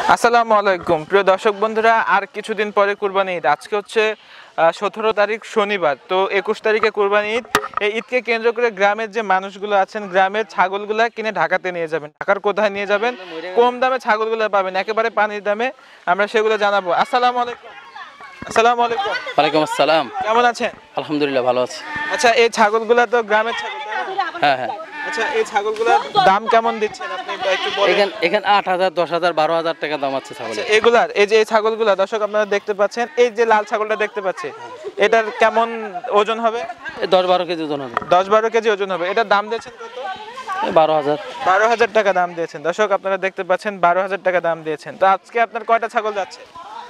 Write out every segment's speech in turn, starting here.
আসসালামু আলাইকুম প্রিয় দর্শক বন্ধুরা, আর কিছুদিন পরে কুরবানি ঈদ। আজকে হচ্ছে 17 তারিখ শনিবার, তো 21 তারিখে কুরবানি ঈদ। এই ঈদকে কেন্দ্র করে গ্রামের যে মানুষগুলো আছেন, গ্রামের ছাগলগুলা কিনে ঢাকাতে নিয়ে যাবেন। ঢাকার কোথায় নিয়ে যাবেন, কম দামে ছাগলগুলো পাবেন, একেবারে পানির দামে, আমরা সেগুলো জানাবো। আসসালামু আলাইকুম। আসসালামু আলাইকুম। ওয়ালাইকুম আসসালাম। কেমন আছেন? আলহামদুলিল্লাহ ভালো আছি। আচ্ছা, এই ছাগলগুলা তো গ্রামের ছাগল, হ্যাঁ হ্যাঁ। আচ্ছা, এই ছাগলগুলোর দাম কেমন দিচ্ছেন আপনি একটু বলেন। এখানে 8,000, 10,000, 12,000 টাকা দাম আছে ছাগলের। আচ্ছা, এগুলার এই যে এই ছাগলগুলা দর্শক আপনারা দেখতে পাচ্ছেন, এই যে লাল ছাগলটা দেখতে পাচ্ছি, এটার কেমন ওজন হবে? 10-12 কেজি ওজন হবে। 10-12 কেজি ওজন হবে। এটার দাম দিয়েছেন কত? 12,000। 12,000 টাকা দাম দিয়েছেন। দর্শক আপনারা দেখতে পাচ্ছেন 12,000 টাকা দাম দিয়েছেন। তো আজকে আপনার কয়টা ছাগল যাচ্ছে?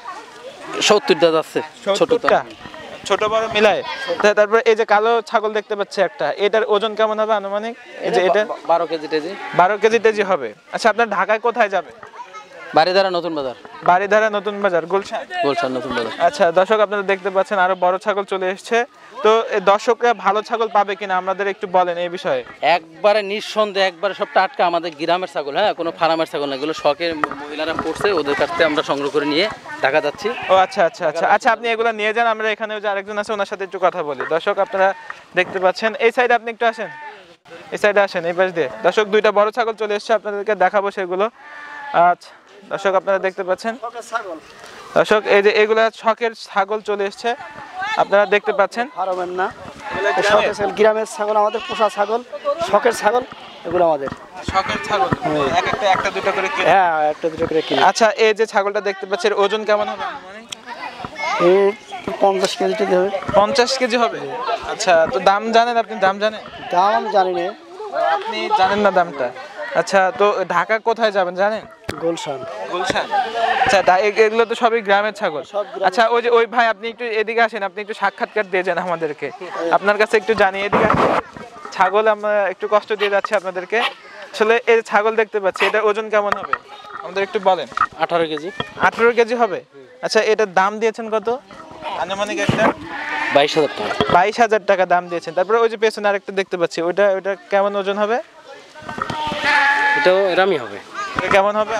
70টা যাচ্ছে। ছোটটা, ছোট বড় মিলায়। তারপরে এই যে কালো ছাগল দেখতে পাচ্ছি একটা, এটার ওজন কেমন হবে আনুমানিক? এই যে এটা 12 কেজি টেজি। 12 কেজি তেজি হবে। আচ্ছা, আপনার ঢাকায় কোথায় যাবে? বাড়িধারা নতুন বাজার। বাড়িধারা নতুন বাজার, গুলশান। গুলশান নতুন বাজার। আচ্ছা দর্শক, আপনারা দেখতে পাচ্ছেন আরো বড় ছাগল চলে এসেছে। তো এই দর্শকরা ভালো ছাগল পাবে কিনা আমাদের একটু বলেন এই বিষয়ে। একবারে নিঃসন্দেহে, একবারে সব টাটকা আমাদের গ্রামের ছাগল, হ্যাঁ, কোনো ফার্মের ছাগল না। এগুলো শখের মহিলারা পড়ছে, ওদের কাছ থেকে আমরা সংগ্রহ করে নিয়ে ঢাকা যাচ্ছি। ও আচ্ছা আচ্ছা আচ্ছা আচ্ছা, আপনি এগুলো নিয়ে যান, আমরা এখানে যে আরেকজন আছে ওনার সাথে একটু কথা বলি। দর্শক আপনারা দেখতে পাচ্ছেন, এই সাইডে আপনি একটু আসেন, এই সাইডে আসেন, এই পাশ দিয়ে। দর্শক দুইটা বড় ছাগল চলে এসেছে, আপনাদেরকে দেখাবো সেগুলো। আচ্ছা দর্শক আপনারা দেখতে পাচ্ছেন, দর্শক এই যে এগুলা শখের ছাগল চলে এসেছে, আপনারা দেখতে পাচ্ছেন। ফার্মের না, গ্রামের ছাগল, আমাদের পোষা ছাগল, শখের ছাগল, এগুলো আমাদের শখের ছাগল। এক একটা একটা দুটো করে কিনে? হ্যাঁ, একটা দুটো করে কিনে। আচ্ছা, এই যে ছাগলটা দেখতে পাচ্ছেন, ওজন কেমন হবে? এই 50 কেজি হবে। 50 কেজি হবে। আচ্ছা, তো দাম জানেন আপনি? দাম জানেন? দাম আমি জানি না। আপনি জানেন না দামটা? আচ্ছা, তো ঢাকা কোথায় যাবেন জানেন? গুলশান। গুলশান। আচ্ছা, এগুলো তো সবই গ্রামের ছাগল। আচ্ছা, ওই যে ওই ভাই, আপনি একটু এদিকে আসেন, আপনি একটু সাক্ষাৎকার দিয়ে যান আমাদেরকে, আপনার কাছে একটু জানিয়ে এদিকে ছাগল আমরা একটু কষ্ট দিয়ে যাচ্ছি আপনাদেরকে। আসলে এই ছাগল দেখতে পাচ্ছি, এটার ওজন কেমন হবে আমাদের একটু বলেন। 18 কেজি। 18 কেজি হবে। আচ্ছা, এটার দাম দিয়েছেন কত আনুমানিক? একটা 22,000 টাকা। 22,000 টাকা দাম দিয়েছেন। তারপরে ওই যে পেছনে আরেকটা দেখতে পাচ্ছি, ওইটা কেমন ওজন হবে? এটাও এরামই হবে। এটা কেমন হবে?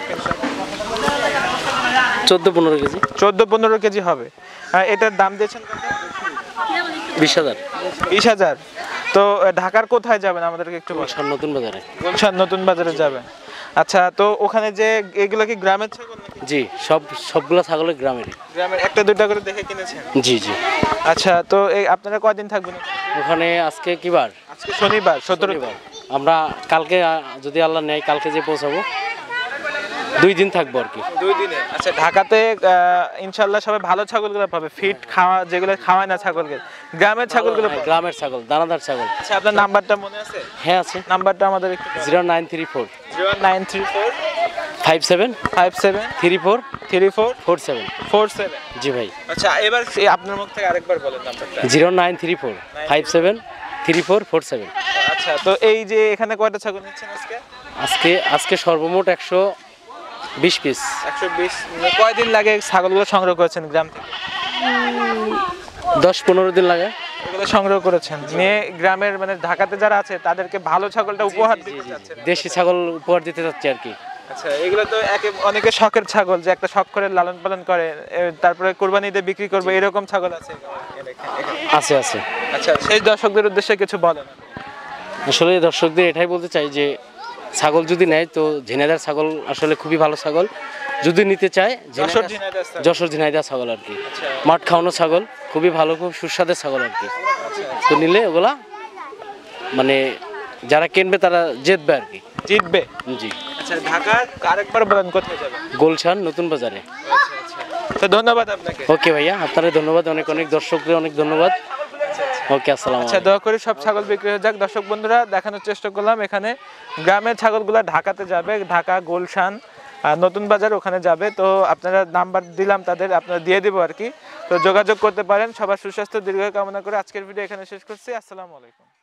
14-15 কেজি। 14-15 কেজি হবে। এটার দাম দিয়েছেন কত? 20,000। 20,000। তো ঢাকার কোথায় যাবেন আমাদেরকে একটু বলুন। গুলশান নতুন বাজারে। গুলশান নতুন বাজারে যাবেন। আচ্ছা, তো ওখানে যে এগুলো কি গ্রামের ছাগল নাকি? জি, সবগুলো ছাগলের গ্রামেরই। গ্রামের একটা দুইটা করে দেখে কিনেছেন? জি জি। আচ্ছা, তো এই আপনারা কয়দিন থাকবেন ওখানে? আজকে কি বার? আজকে শনিবার, 17 শনিবার। আমরা কালকে যদি আল্লাহ নেয় কালকে যে পৌঁছাবো, 2 দিন থাকবো আর কি। 2 দিনে। আচ্ছা, ঢাকাতে ইনশাআল্লাহ সবাই ভালো ছাগলগুলো পাবে, ফিট খাওয়া, যেগুলো খাওয়ায় না ছাগলকে, গ্রামের ছাগলগুলো পাবে। গ্রামের ছাগল, দানাদার ছাগল। আচ্ছা, আপনার নাম্বারটা মনে আছে? হ্যাঁ আছে। নাম্বারটা আমাদের একটু 0934 0934 57 57 34 34 47 47। জি ভাই। আচ্ছা, এবার আপনার মুখ থেকে আরেকবার বলেন নাম্বারটা। 0934 57 34 47। আচ্ছা, তো এই যে এখানে কয়টা ছাগল নিচ্ছেন আজকে? আজকে সর্বমোট 120 পিস। 120। কয়দিন লাগে ছাগলগুলো সংগ্রহ করেছেন গ্রাম থেকে? 10-15 দিন লাগে। এগুলো সংগ্রহ করেছেন নিয়ে গ্রামের, মানে ঢাকাতে যারা আছে তাদেরকে ভালো ছাগলটা উপহার দিতে চাচ্ছেন? দেশি ছাগল উপহার দিতে যাচ্ছি আর কি। আচ্ছা, এগুলো তো অনেকে শখের ছাগল, যে একটা শখ করে লালন পালন করে, তারপরে কুরবানিতে বিক্রি করবে, এরকম ছাগল আছে? আছে আছে। আচ্ছা, সেই দর্শকদের উদ্দেশ্যে কিছু বলেন। আসলে দর্শকদের এটাই বলতে চাই যে ছাগল যদি নেয় তো ঝিনাইদহ ছাগল আসলে খুবই ভালো ছাগল। যদি নিতে চায় যশোর ঝিনাইদহ ছাগল আর কি, মাঠ খাওয়ানো ছাগল, খুবই ভালো, খুব সুস্বাদের ছাগল আর কি। তো নিলে ওগুলা মানে যারা কিনবে তারা জিতবে আর কি। জিতবে? জি। আচ্ছা, ঢাকা আরেকবার বলেন কোথায় যাবেন? গুলশান নতুন বাজারে। আচ্ছা আচ্ছা, তো ধন্যবাদ আপনাকে। ওকে ভাইয়া, আপনাদের ধন্যবাদ, অনেক অনেক দর্শকদের অনেক ধন্যবাদ। ওকে, আসসালাম। আচ্ছা, দোয়া করি সব ছাগল বিক্রি হয়ে যাক। দর্শক বন্ধুরা, দেখানোর চেষ্টা করলাম এখানে গ্রামের ছাগলগুলো ঢাকাতে যাবে, ঢাকা গুলশান নতুন বাজার ওখানে যাবে। তো আপনারা নাম্বার দিলাম তাদের, আপনারা দিয়ে দিব আর কি। তো যোগাযোগ করতে পারেন। সবার সুস্বাস্থ্য দীর্ঘ কামনা করে আজকের ভিডিও এখানে শেষ করছি। আসসালামু আলাইকুম।